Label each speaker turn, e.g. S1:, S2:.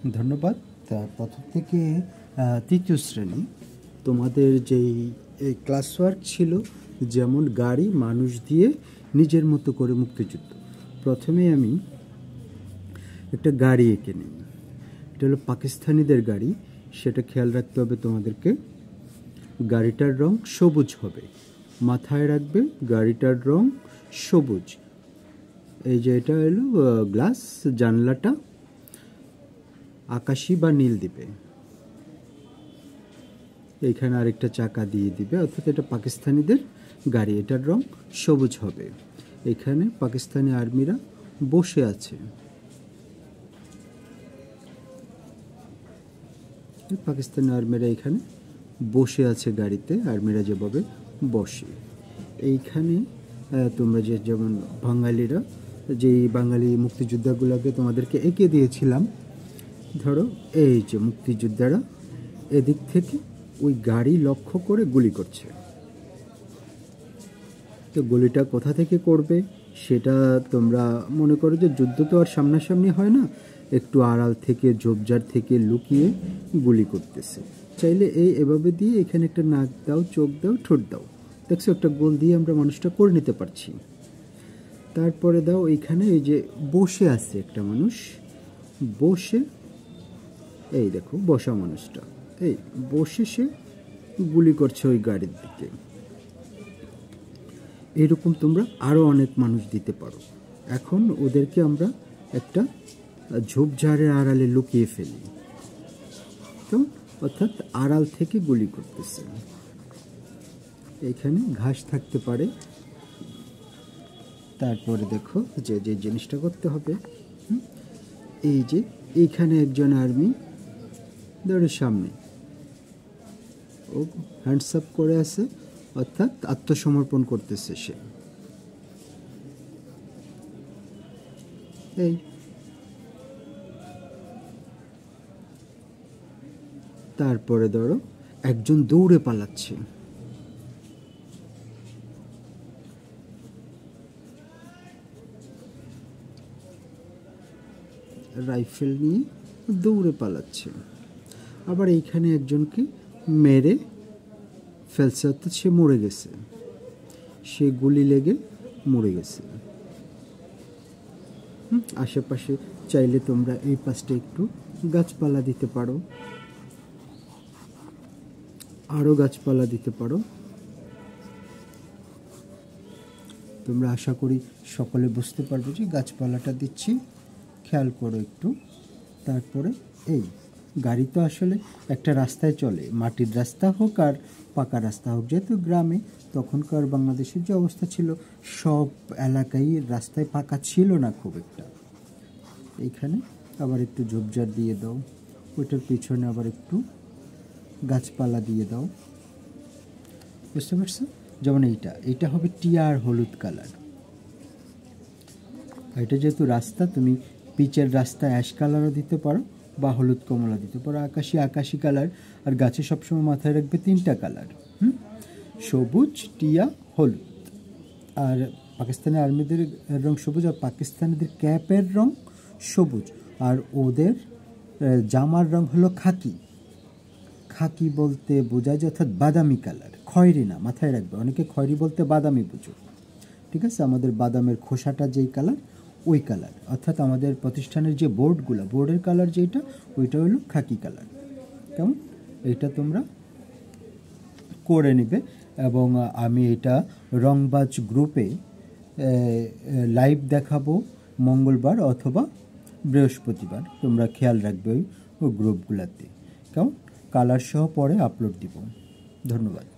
S1: ধন্যবাদ। প্রথম থেকে তৃতীয় শ্রেণী তোমাদের যেই ক্লাস ওয়ার্ক ছিল, যেমন গাড়ি মানুষ দিয়ে নিজের মতো করে মুক্তিযুদ্ধ। প্রথমে আমি একটা গাড়ি এঁকে নিই। এটা হলো পাকিস্তানিদের গাড়ি, সেটা খেয়াল রাখতে হবে তোমাদেরকে। গাড়িটার রং সবুজ হবে, মাথায় রাখবে গাড়িটার রং সবুজ। এই যে এটা হলো গ্লাস, জানলাটা আকাশি বা নীল দিবে। এইখানে আরেকটা চাকা দিয়ে দিবে, অর্থাৎ এটা পাকিস্তানিদের গাড়ি, এটার রং সবুজ হবে। এখানে পাকিস্তানি আর্মিরা বসে আছে, পাকিস্তানি আর্মিরা এখানে বসে আছে গাড়িতে, আর্মিরা যেভাবে বসে। এইখানে তোমরা যেমন বাঙালিরা, যেই বাঙালি মুক্তিযোদ্ধাগুলোকে তোমাদেরকে এঁকে দিয়েছিলাম, ধরো এই যে মুক্তিযোদ্ধারা এদিক থেকে ওই গাড়ি লক্ষ্য করে গুলি করছে। তো গুলিটা কোথা থেকে করবে সেটা তোমরা মনে করো যে যুদ্ধ তো আর সামনাসামনি হয় না, একটু আড়াল থেকে ঝোপঝাড় থেকে লুকিয়ে গুলি করতেছে। চাইলে এভাবে দিয়ে এখানে একটা নাক দাও, চোখ দাও, ঠোঁট দাও, দেখছো একটা গোল দিয়ে আমরা মানুষটা করে নিতে পারছি। তারপরে দাও এইখানে এই যে বসে আছে একটা মানুষ, বসে এই দেখো বসা মানুষটা এই বসে সে গুলি করছে ওই গাড়ির দিকে। এরকম তোমরা আরও অনেক মানুষ দিতে পারো। এখন ওদেরকে আমরা একটা ঝোপঝাড়ের আড়ালে লুকিয়ে ফেলি, তো অর্থাৎ আড়াল থেকে গুলি করতেছে। এখানে ঘাস থাকতে পারে। তারপরে দেখো যে যে জিনিসটা করতে হবে, এই যে এইখানে একজন আর্মি ধরে সামনে ও হ্যান্ডস আপ করে আছে, অর্থাৎ আত্মসমর্পণ করতেছে সে। এই তারপরে ধরো একজন দৌড়ে পালাচ্ছে, রাইফেল নিয়ে দৌড়ে পালাচ্ছে। আবার এইখানে একজনকে মেরে ফেলছে, অর্থাৎ সে মরে গেছে, সে গুলি লেগে মরে গেছে। আশেপাশে চাইলে তোমরা এই পাশটা একটু গাছপালা দিতে পারো, আরও গাছপালা দিতে পারো। তোমরা আশা করি সকলে বুঝতে পারবে যে গাছপালাটা দিচ্ছি, খেয়াল করো একটু। তারপরে এই গাড়ি তো আসলে একটা রাস্তায় চলে, মাটির রাস্তা হোক আর পাকা রাস্তা হোক। যেহেতু গ্রামে তখনকার বাংলাদেশের যে অবস্থা ছিল, সব এলাকায় রাস্তায় পাকা ছিল না খুব একটা। এইখানে আবার একটু ঝোপঝাড় দিয়ে দাও, ওইটার পিছনে আবার একটু গাছপালা দিয়ে দাও, বুঝতে পারছো? যেমন এইটা হবে টিয়া আর হলুদ কালার। এটা যেহেতু রাস্তা, তুমি পিচের রাস্তা অ্যাশ কালারও দিতে পারো বা হলুদ কমলা দিতে পারো, আকাশি কালার। আর গাছে সবসময় মাথায় রাখবে তিনটা কালার, সবুজ, টিয়া, হলুদ। আর পাকিস্তানি আর্মিদের রং সবুজ, আর পাকিস্তানিদের ক্যাপের রং সবুজ, আর ওদের জামার রং হলো খাকি। খাকি বলতে বোঝায় যে অর্থাৎ বাদামি কালার, খয়েরি না, মাথায় রাখবে। অনেকে খয়েরি বলতে বাদামি বুঝো, ঠিক আছে? আমাদের বাদামের খোসাটা যেই কালার, ওই কালার। অর্থাৎ আমাদের প্রতিষ্ঠানের যে বোর্ডগুলো, বোর্ডের কালার যেটা, ওইটা হলো খাকি কালার। কেমন? এইটা তোমরা করে নিবে। এবং আমি এটা রংবাজ গ্রুপে লাইভ দেখাবো মঙ্গলবার অথবা বৃহস্পতিবার। তোমরা খেয়াল রাখবে ওই গ্রুপগুলোতে। কেমন? কালার সহ পরে আপলোড দিব। ধন্যবাদ।